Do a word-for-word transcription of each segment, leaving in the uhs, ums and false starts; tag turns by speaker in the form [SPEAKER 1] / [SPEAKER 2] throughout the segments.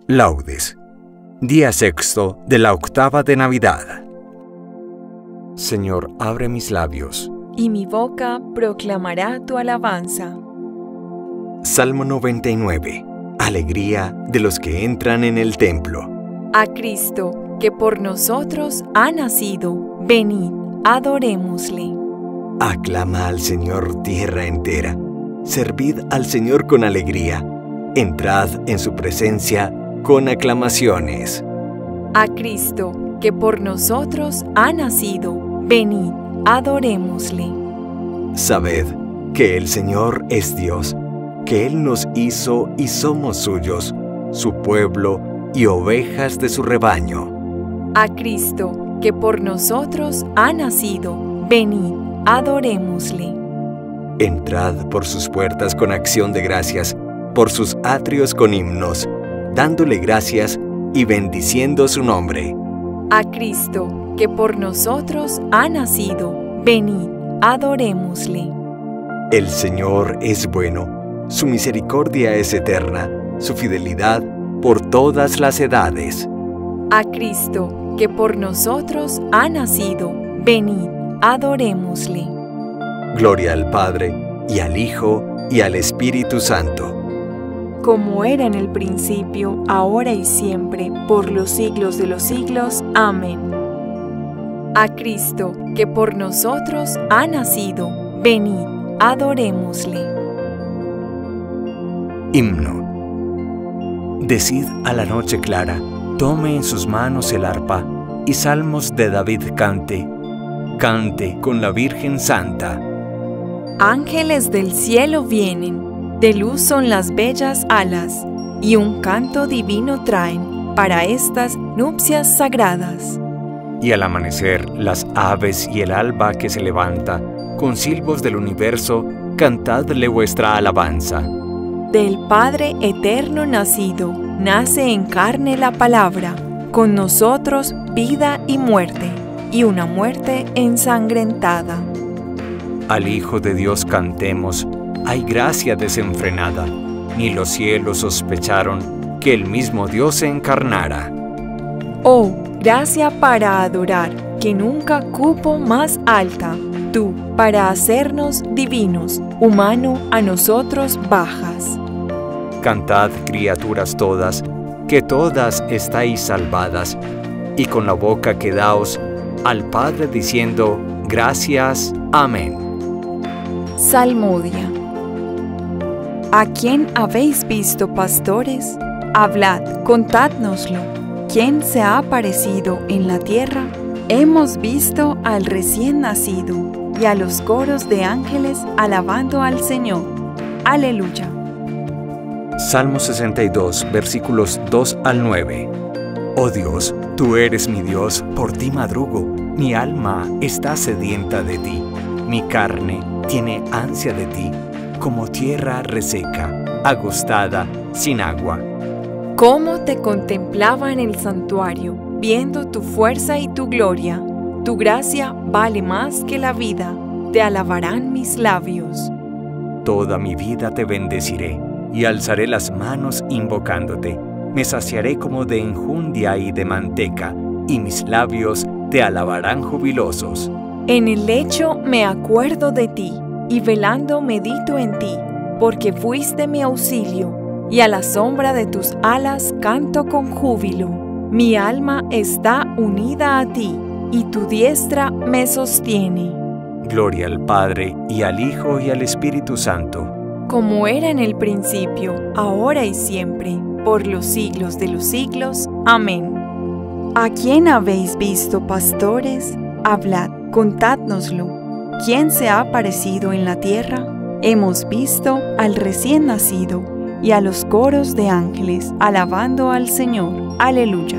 [SPEAKER 1] Laudes. Día sexto de la octava de Navidad. Señor, abre mis labios,
[SPEAKER 2] y mi boca proclamará tu alabanza.
[SPEAKER 1] Salmo noventa y nueve. Alegría de los que entran en el templo.
[SPEAKER 2] A Cristo, que por nosotros ha nacido, venid, adorémosle.
[SPEAKER 1] Aclama al Señor tierra entera. Servid al Señor con alegría. Entrad en su presencia con aclamaciones.
[SPEAKER 2] A Cristo, que por nosotros ha nacido, venid, adorémosle.
[SPEAKER 1] Sabed que el Señor es Dios, que Él nos hizo y somos suyos, su pueblo y ovejas de su rebaño.
[SPEAKER 2] A Cristo, que por nosotros ha nacido, venid, adorémosle.
[SPEAKER 1] Entrad por sus puertas con acción de gracias, por sus atrios con himnos, dándole gracias y bendiciendo su nombre.
[SPEAKER 2] A Cristo, que por nosotros ha nacido, venid, adorémosle.
[SPEAKER 1] El Señor es bueno, su misericordia es eterna, su fidelidad por todas las edades.
[SPEAKER 2] A Cristo, que por nosotros ha nacido, venid, adorémosle.
[SPEAKER 1] Gloria al Padre, y al Hijo, y al Espíritu Santo.
[SPEAKER 2] Como era en el principio, ahora y siempre, por los siglos de los siglos. Amén. A Cristo, que por nosotros ha nacido, venid, adorémosle.
[SPEAKER 1] Himno. Decid a la noche clara, tome en sus manos el arpa, y salmos de David cante, cante con la Virgen Santa.
[SPEAKER 2] Ángeles del cielo vienen, de luz son las bellas alas, y un canto divino traen para estas nupcias sagradas.
[SPEAKER 1] Y al amanecer, las aves y el alba que se levanta, con silbos del universo, cantadle vuestra alabanza.
[SPEAKER 2] Del Padre eterno nacido, nace en carne la palabra, con nosotros vida y muerte, y una muerte ensangrentada.
[SPEAKER 1] Al Hijo de Dios cantemos, hay gracia desenfrenada, ni los cielos sospecharon que el mismo Dios se encarnara.
[SPEAKER 2] Oh, gracia para adorar, que nunca cupo más alta, tú, para hacernos divinos, humano a nosotros bajas.
[SPEAKER 1] Cantad, criaturas todas, que todas estáis salvadas, y con la boca quedaos al Padre diciendo, gracias, amén.
[SPEAKER 2] Salmodia. ¿A quién habéis visto, pastores? Hablad, contádnoslo. ¿Quién se ha aparecido en la tierra? Hemos visto al recién nacido y a los coros de ángeles alabando al Señor. Aleluya.
[SPEAKER 1] Salmo sesenta y dos, versículos dos al nueve. Oh Dios, tú eres mi Dios, por ti madrugo, mi alma está sedienta de ti, mi carne tiene ansia de ti, como tierra reseca, agostada, sin agua.
[SPEAKER 2] Cómo te contemplaba en el santuario, viendo tu fuerza y tu gloria. Tu gracia vale más que la vida, te alabarán mis labios.
[SPEAKER 1] Toda mi vida te bendeciré, y alzaré las manos invocándote. Me saciaré como de enjundia y de manteca, y mis labios te alabarán jubilosos.
[SPEAKER 2] En el lecho me acuerdo de ti, y velando medito en ti, porque fuiste mi auxilio, y a la sombra de tus alas canto con júbilo. Mi alma está unida a ti, y tu diestra me sostiene.
[SPEAKER 1] Gloria al Padre, y al Hijo, y al Espíritu Santo.
[SPEAKER 2] Como era en el principio, ahora y siempre, por los siglos de los siglos. Amén. ¿A quién habéis visto, pastores? Hablad, contádnoslo. ¿Quién se ha aparecido en la tierra? Hemos visto al recién nacido y a los coros de ángeles alabando al Señor. Aleluya.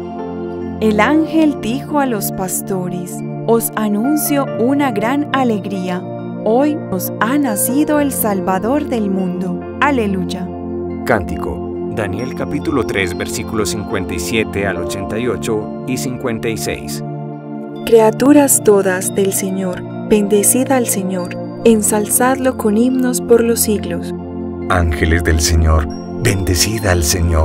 [SPEAKER 2] El ángel dijo a los pastores, os anuncio una gran alegría. Hoy os ha nacido el Salvador del mundo. Aleluya.
[SPEAKER 1] Cántico. Daniel capítulo tres, versículos cincuenta y siete al ochenta y ocho y cincuenta y seis.
[SPEAKER 2] Criaturas todas del Señor, bendecid al Señor, ensalzadlo con himnos por los siglos.
[SPEAKER 1] Ángeles del Señor, bendecid al Señor.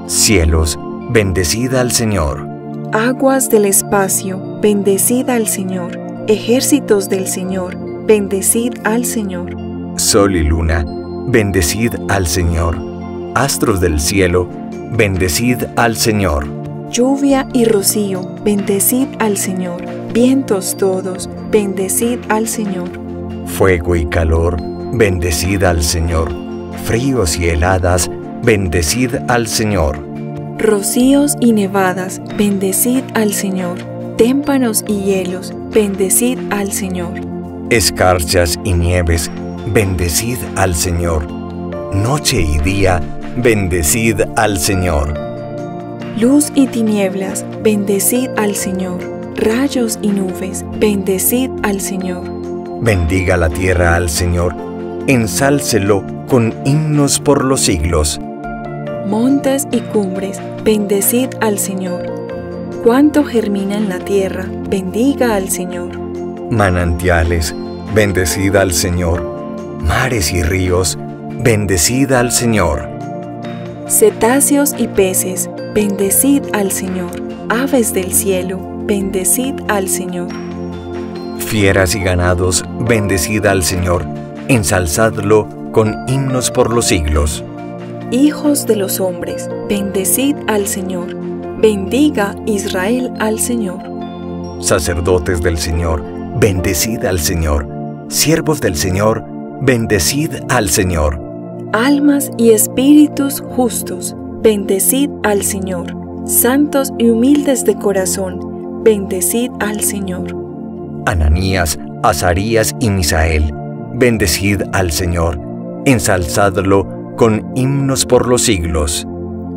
[SPEAKER 1] Cielos, bendecid al Señor.
[SPEAKER 2] Aguas del espacio, bendecid al Señor. Ejércitos del Señor, bendecid al Señor.
[SPEAKER 1] Sol y luna, bendecid al Señor. Astros del cielo, bendecid al Señor.
[SPEAKER 2] Lluvia y rocío, bendecid al Señor. Vientos todos, bendecid al Señor.
[SPEAKER 1] Fuego y calor, bendecid al Señor. Fríos y heladas, bendecid al Señor.
[SPEAKER 2] Rocíos y nevadas, bendecid al Señor. Témpanos y hielos, bendecid al Señor.
[SPEAKER 1] Escarchas y nieves, bendecid al Señor. Noche y día, bendecid al Señor.
[SPEAKER 2] Luz y tinieblas, bendecid al Señor. Rayos y nubes, bendecid al Señor.
[SPEAKER 1] Bendiga la tierra al Señor, ensálcelo con himnos por los siglos.
[SPEAKER 2] Montes y cumbres, bendecid al Señor. Cuanto germina en la tierra, bendiga al Señor.
[SPEAKER 1] Manantiales, bendecid al Señor. Mares y ríos, bendecid al Señor.
[SPEAKER 2] Cetáceos y peces, bendecid al Señor. Aves del cielo, bendecid al Señor.
[SPEAKER 1] Fieras y ganados, bendecid al Señor. Ensalzadlo con himnos por los siglos.
[SPEAKER 2] Hijos de los hombres, bendecid al Señor. Bendiga Israel al Señor.
[SPEAKER 1] Sacerdotes del Señor, bendecid al Señor. Siervos del Señor, bendecid al Señor.
[SPEAKER 2] Almas y espíritus justos, bendecid al Señor. Santos y humildes de corazón, bendecid al Señor.
[SPEAKER 1] Ananías, Azarías y Misael, bendecid al Señor. Ensalzadlo con himnos por los siglos.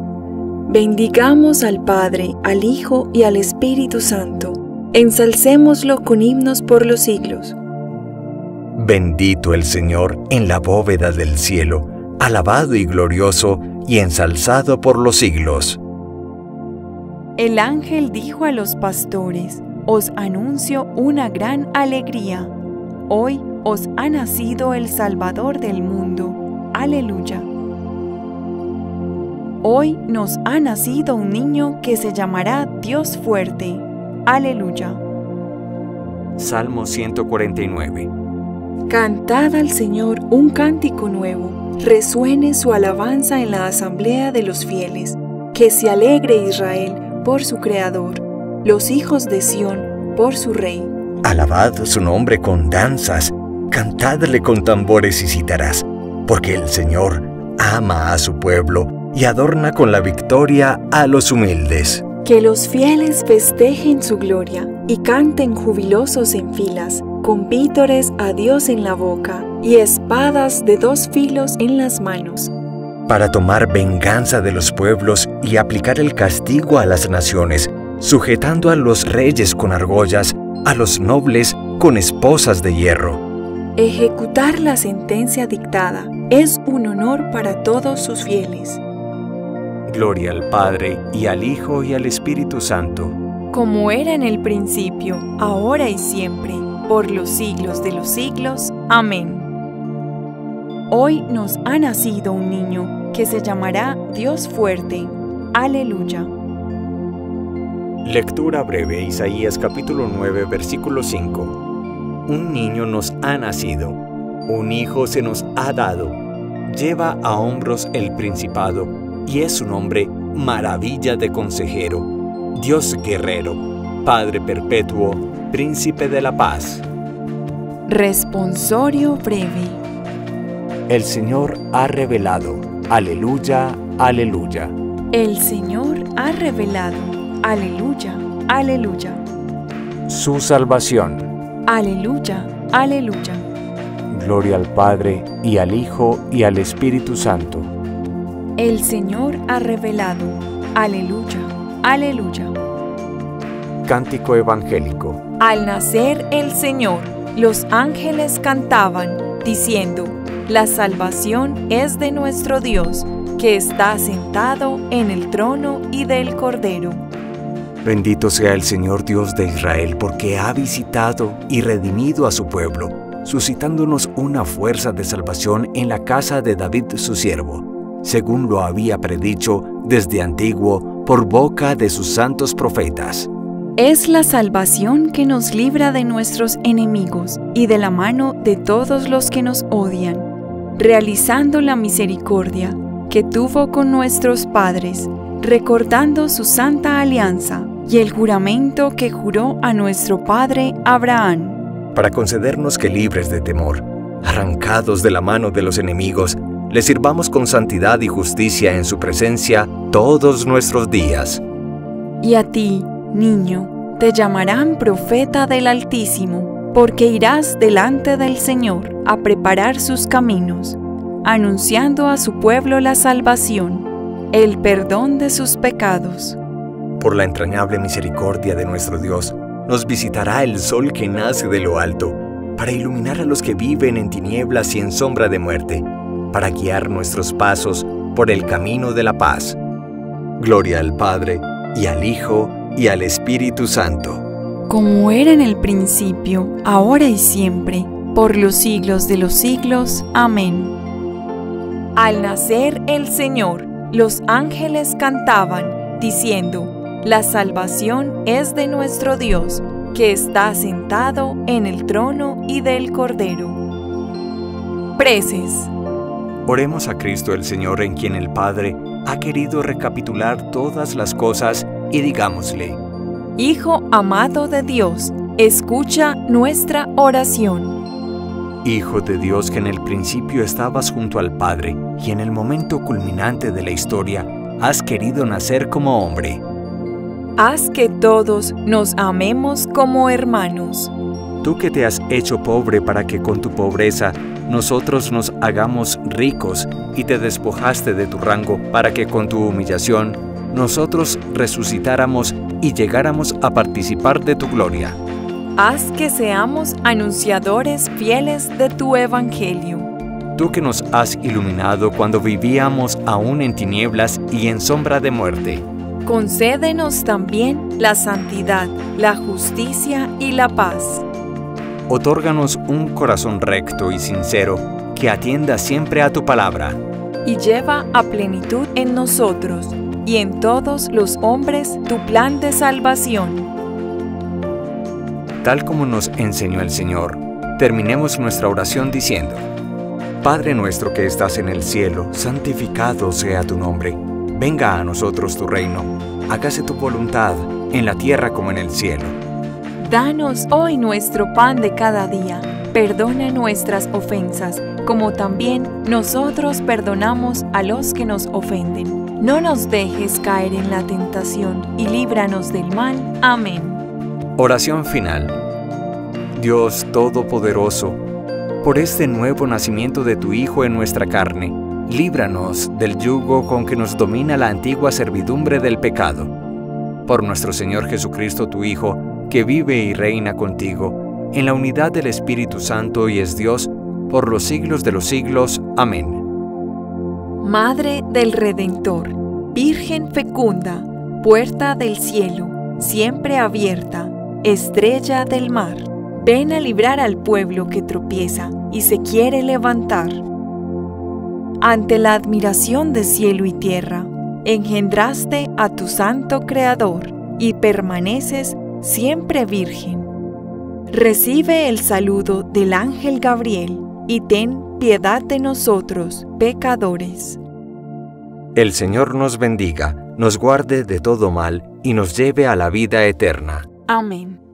[SPEAKER 2] Bendigamos al Padre, al Hijo y al Espíritu Santo. Ensalcémoslo con himnos por los siglos.
[SPEAKER 1] Bendito el Señor en la bóveda del cielo, alabado y glorioso y ensalzado por los siglos.
[SPEAKER 2] El ángel dijo a los pastores: os anuncio una gran alegría. Hoy os ha nacido el Salvador del mundo. Aleluya. Hoy nos ha nacido un niño que se llamará Dios fuerte. Aleluya.
[SPEAKER 1] Salmo ciento cuarenta y nueve.
[SPEAKER 2] Cantad al Señor un cántico nuevo. Resuene su alabanza en la asamblea de los fieles. Que se alegre Israel por su Creador, los hijos de Sión por su Rey.
[SPEAKER 1] Alabad su nombre con danzas, cantadle con tambores y cítaras, porque el Señor ama a su pueblo y adorna con la victoria a los humildes.
[SPEAKER 2] Que los fieles festejen su gloria y canten jubilosos en filas, con vítores a Dios en la boca y espadas de dos filos en las manos.
[SPEAKER 1] Para tomar venganza de los pueblos y aplicar el castigo a las naciones, sujetando a los reyes con argollas, a los nobles con esposas de hierro.
[SPEAKER 2] Ejecutar la sentencia dictada es un honor para todos sus fieles.
[SPEAKER 1] Gloria al Padre, y al Hijo, y al Espíritu Santo.
[SPEAKER 2] Como era en el principio, ahora y siempre, por los siglos de los siglos. Amén. Hoy nos ha nacido un niño, que se llamará Dios fuerte. Aleluya.
[SPEAKER 1] Lectura breve, Isaías capítulo nueve, versículo cinco. Un niño nos ha nacido, un hijo se nos ha dado. Lleva a hombros el principado, y es su nombre Maravilla de Consejero, Dios guerrero, Padre perpetuo, Príncipe de la paz.
[SPEAKER 2] Responsorio breve.
[SPEAKER 1] El Señor ha revelado. Aleluya, aleluya.
[SPEAKER 2] El Señor ha revelado. Aleluya, aleluya.
[SPEAKER 1] Su salvación.
[SPEAKER 2] Aleluya, aleluya.
[SPEAKER 1] Gloria al Padre, y al Hijo, y al Espíritu Santo.
[SPEAKER 2] El Señor ha revelado. Aleluya, aleluya.
[SPEAKER 1] Cántico evangélico.
[SPEAKER 2] Al nacer el Señor, los ángeles cantaban, diciendo: la salvación es de nuestro Dios, que está sentado en el trono y del Cordero.
[SPEAKER 1] Bendito sea el Señor Dios de Israel, porque ha visitado y redimido a su pueblo, suscitándonos una fuerza de salvación en la casa de David su siervo, según lo había predicho desde antiguo por boca de sus santos profetas.
[SPEAKER 2] Es la salvación que nos libra de nuestros enemigos y de la mano de todos los que nos odian, realizando la misericordia que tuvo con nuestros padres, recordando su santa alianza y el juramento que juró a nuestro padre Abraham,
[SPEAKER 1] para concedernos que, libres de temor, arrancados de la mano de los enemigos, le sirvamos con santidad y justicia en su presencia todos nuestros días.
[SPEAKER 2] Y a ti, niño, te llamarán profeta del Altísimo, porque irás delante del Señor a preparar sus caminos, anunciando a su pueblo la salvación, el perdón de sus pecados.
[SPEAKER 1] Por la entrañable misericordia de nuestro Dios, nos visitará el sol que nace de lo alto, para iluminar a los que viven en tinieblas y en sombra de muerte, para guiar nuestros pasos por el camino de la paz. Gloria al Padre, y al Hijo, y al Espíritu Santo.
[SPEAKER 2] Como era en el principio, ahora y siempre, por los siglos de los siglos. Amén. Al nacer el Señor, los ángeles cantaban, diciendo: la salvación es de nuestro Dios, que está sentado en el trono y del Cordero. Preces.
[SPEAKER 1] Oremos a Cristo el Señor, en quien el Padre ha querido recapitular todas las cosas, y digámosle:
[SPEAKER 2] Hijo amado de Dios, escucha nuestra oración.
[SPEAKER 1] Hijo de Dios, que en el principio estabas junto al Padre, y en el momento culminante de la historia has querido nacer como hombre.
[SPEAKER 2] Haz que todos nos amemos como hermanos.
[SPEAKER 1] Tú que te has hecho pobre para que con tu pobreza nosotros nos hagamos ricos, y te despojaste de tu rango para que con tu humillación nosotros resucitáramos y llegáramos a participar de tu gloria.
[SPEAKER 2] Haz que seamos anunciadores fieles de tu evangelio.
[SPEAKER 1] Tú que nos has iluminado cuando vivíamos aún en tinieblas y en sombra de muerte.
[SPEAKER 2] Concédenos también la santidad, la justicia y la paz.
[SPEAKER 1] Otórganos un corazón recto y sincero que atienda siempre a tu palabra.
[SPEAKER 2] Y lleva a plenitud en nosotros y en todos los hombres tu plan de salvación.
[SPEAKER 1] Tal como nos enseñó el Señor, terminemos nuestra oración diciendo: Padre nuestro que estás en el cielo, santificado sea tu nombre. Venga a nosotros tu reino. Hágase tu voluntad, en la tierra como en el cielo.
[SPEAKER 2] Danos hoy nuestro pan de cada día. Perdona nuestras ofensas, como también nosotros perdonamos a los que nos ofenden. No nos dejes caer en la tentación, y líbranos del mal. Amén.
[SPEAKER 1] Oración final. Dios Todopoderoso, por este nuevo nacimiento de tu Hijo en nuestra carne, líbranos del yugo con que nos domina la antigua servidumbre del pecado. Por nuestro Señor Jesucristo, tu Hijo, que vive y reina contigo, en la unidad del Espíritu Santo y es Dios, por los siglos de los siglos. Amén.
[SPEAKER 2] Madre del Redentor, Virgen fecunda, puerta del cielo, siempre abierta, estrella del mar, ven a librar al pueblo que tropieza y se quiere levantar. Ante la admiración de cielo y tierra, engendraste a tu santo Creador y permaneces siempre virgen. Recibe el saludo del ángel Gabriel y ten piedad de nosotros, pecadores.
[SPEAKER 1] El Señor nos bendiga, nos guarde de todo mal y nos lleve a la vida eterna.
[SPEAKER 2] Amén.